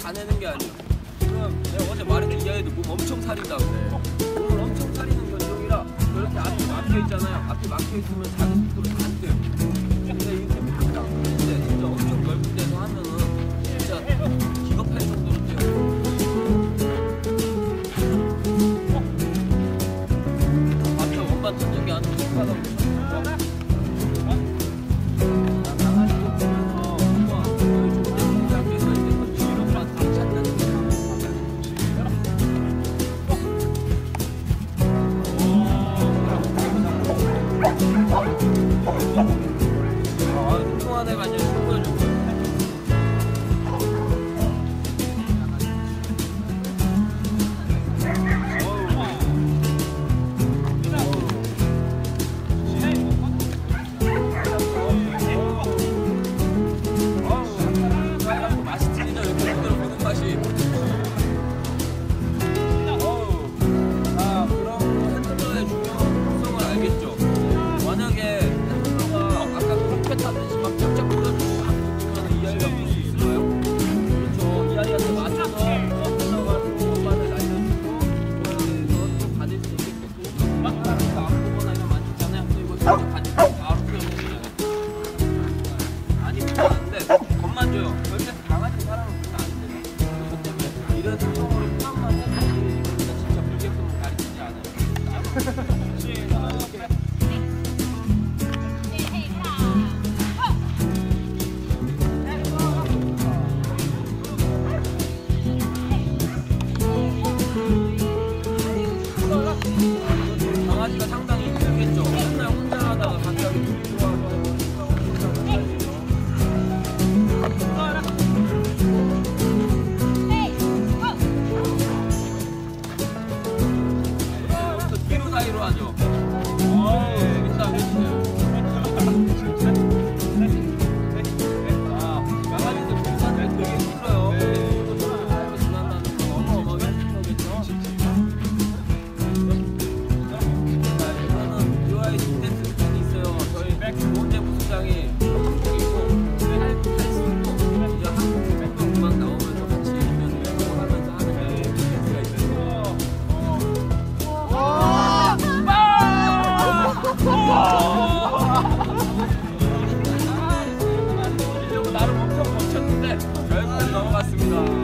가내는 게 아니야. 지금 내가 어제 말했던 이 아이도 몸 엄청 살인다 근데 몸을 엄청 살리는 견종이라 저렇게 앞이 막혀 있잖아요. 앞이 막혀 있으면 자기 속도로 안 돼요. 근데 이렇게 근데 진짜 엄청 넓은 데서 하면은 진짜 기겁할 정도로 뛰어요. 앞에 원반 던진 게 아니고 손바닥으로 뚱뚱한 애가 이제 보여주고 맛이 틀리죠. 이렇게 손으로 보는 맛이. 그럼 핸드폰의 중요한 특성을 알겠죠. 만약에 핸드폰가 아까 그렇게 타듯이 막 쫙쫙 불러주고 막 보면 이 아이가 볼 수 있을까요? 그렇죠. 이 아이한테 맞춰서 흘러가지고 엄마를 날려주고 거기에서 또 받을 수 있게끔 막 따라서 안 보거나 이런 많이 있잖아요. 근데 이거 진짜 받을 때 바로 풀어주잖아요. 아니면 하는데 겁만 줘요. 절대 강아지 사람은 그러면 안 돼요. 그렇기 때문에 이런 특성으로 포함만 해도 이거 진짜 물개품을 가리키지 않아요. 강아지가 상당히 힘들겠죠. 맨날 혼자 하다가 갑자기 둘이 들어와서 여기서 뒤로 사이로 하죠. 재밌다, 그치? 강아지들 분산을 되게 길어요. 알고 지난다는 거 어마어마하게 힘든 거겠죠? 이거는 UI 콘텐츠 편이 있어요. 저희 조은재 부수장이 한국에 있고 할수있고 이제 한국 음악 나오면서 같이 연습하면서 하는 콘텐츠가 있어요. 나름 엄청 버텼는데 결국엔 넘어갔습니다.